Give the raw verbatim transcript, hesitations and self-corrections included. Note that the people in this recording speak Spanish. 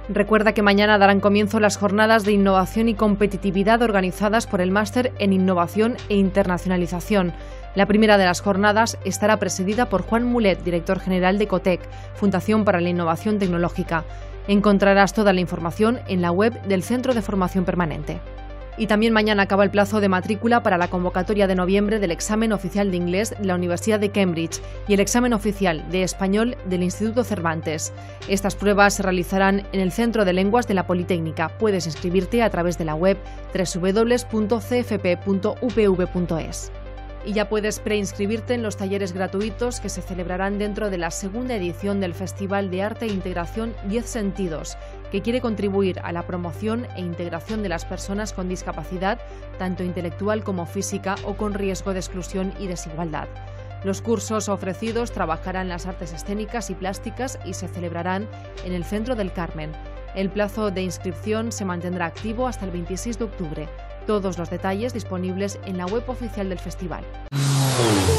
Recuerda que mañana darán comienzo las jornadas de innovación y competitividad organizadas por el Máster en Innovación e Internacionalización. La primera de las jornadas estará presidida por Juan Mulet, director general de Cotec, Fundación para la Innovación Tecnológica. Encontrarás toda la información en la web del Centro de Formación Permanente. Y también mañana acaba el plazo de matrícula para la convocatoria de noviembre del examen oficial de inglés de la Universidad de Cambridge y el examen oficial de español del Instituto Cervantes. Estas pruebas se realizarán en el Centro de Lenguas de la Politécnica. Puedes inscribirte a través de la web doble u doble u doble u punto c f p punto u p v punto es. Y ya puedes preinscribirte en los talleres gratuitos que se celebrarán dentro de la segunda edición del Festival de Arte e Integración diez Sentidos, que quiere contribuir a la promoción e integración de las personas con discapacidad, tanto intelectual como física o con riesgo de exclusión y desigualdad. Los cursos ofrecidos trabajarán las artes escénicas y plásticas y se celebrarán en el Centro del Carmen. El plazo de inscripción se mantendrá activo hasta el veintiséis de octubre. Todos los detalles disponibles en la web oficial del festival.